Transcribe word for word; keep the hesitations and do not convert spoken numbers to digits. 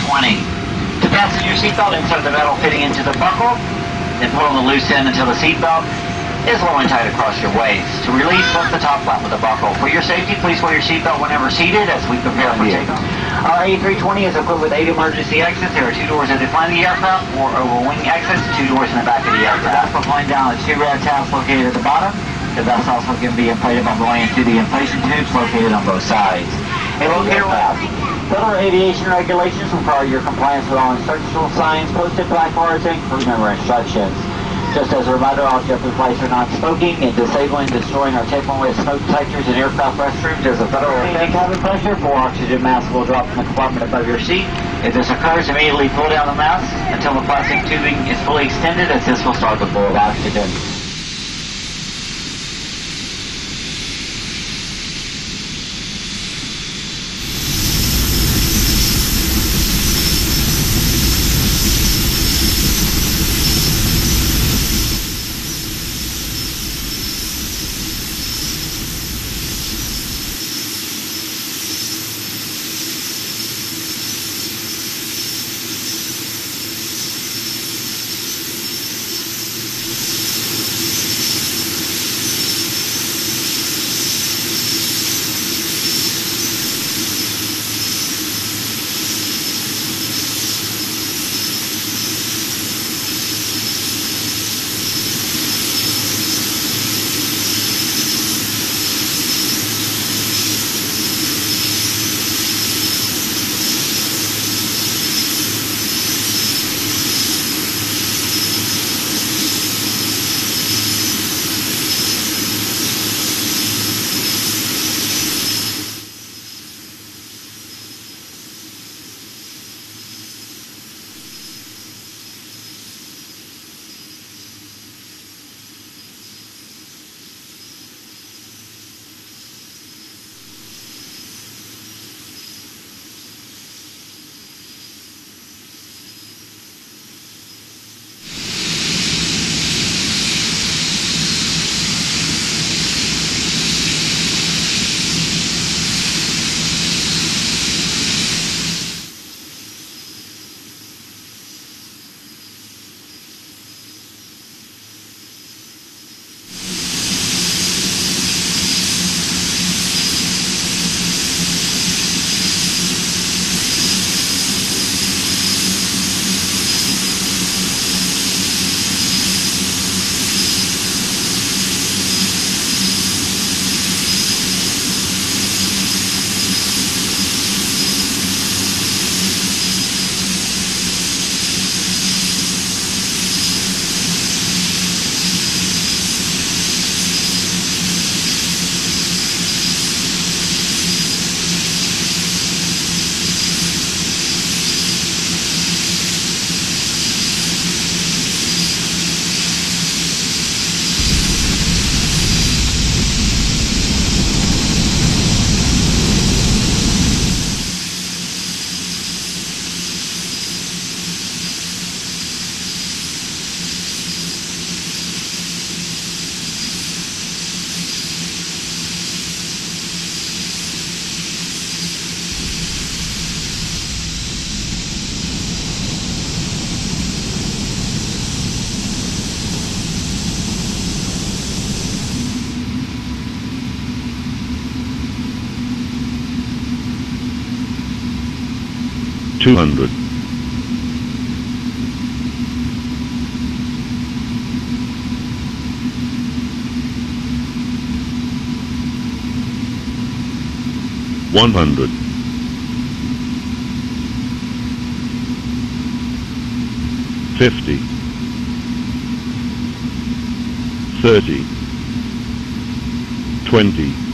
twenty. To fasten your seatbelt, insert the metal fitting into the buckle, then pull on the loose end until the seatbelt is low and tight across your waist. To release, lift the top flap of the buckle. For your safety, please wear your seatbelt whenever seated as we prepare for takeoff. Our A three twenty is equipped with eight emergency exits. There are two doors that define the aircraft, four overwing exits, two doors in the back of the aircraft. For flying down, there's two red tabs located at the bottom. The vest also can be inflated by going into the inflation tubes located on both sides. A locator aircraft. Federal aviation regulations require your compliance with all instructional signs, posted placards, and crew member instructions. Just as a reminder, all JetBlue flights are not smoking, and disabling, destroying, or tampering with smoke detectors in aircraft restrooms is a federal offense. Cabin pressure, full oxygen mask will drop from the compartment above your seat. If this occurs, immediately pull down the mask until the plastic tubing is fully extended, as this will start the flow of oxygen. two hundred. One hundred. Fifty. Thirty. Twenty.